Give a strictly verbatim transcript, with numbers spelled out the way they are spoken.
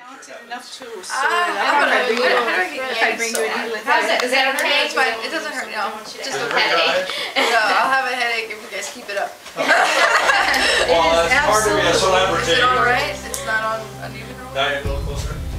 talented enough to sew Ah, it how up. do I If I bring do you- it? How do I get if I yanks bring you a on? needle, if How's I- that? Is that okay? It's fine. It doesn't hurt. No, just Does a it little hurt, headache. guys? No, I'll have a headache if you guys keep it up. Well, it's hard to be a Is it celebrity. all right? It's not on uneven roll? Now you go closer.